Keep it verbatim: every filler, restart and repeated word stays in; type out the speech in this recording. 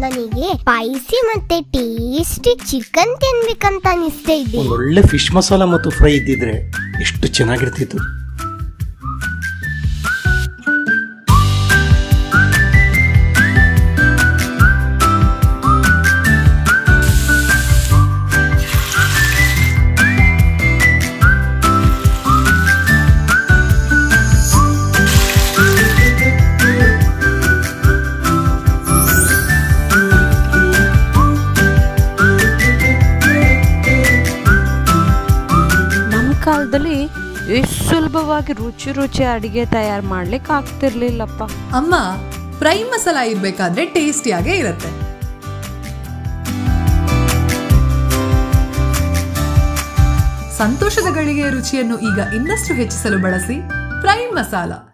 ನನಗೆ ಸ್ಪೈಸಿ ಮತ್ತೆ tasty chicken ತಿನ್ಬೇಕಂತ ಅನಿಸ್ತಾ ಇದೆ. ಒಳ್ಳೆ ಫಿಶ್ ಮಸಾಲ ಮತ್ತು ಫ್ರೈ ಇದ್ದಿದ್ರೆ ಎಷ್ಟು ಚೆನ್ನಾಗಿರ್ತಿತ್ತು. ಕಾಲದಲ್ಲಿ ಎಷ್ಟು ಸುಲಭವಾಗಿ ರುಚಿ ರುಚಿ ಅಡಿಗೆ ತಯಾರು ಮಾಡ್ಲಿಕ್ಕೆ ಆಗ್ತಿರ್ಲಿಲ್ಲಪ್ಪ. ಅಮ್ಮ ಫ್ರೈ ಮಸಾಲ ಇರ್ಬೇಕಾದ್ರೆ ಟೇಸ್ಟಿಯಾಗೇ ಇರುತ್ತೆ. ಸಂತೋಷದ ಗಳಿಗೆ ರುಚಿಯನ್ನು ಈಗ ಇನ್ನಷ್ಟು ಹೆಚ್ಚಿಸಲು ಬಳಸಿ ಫ್ರೈ ಮಸಾಲ.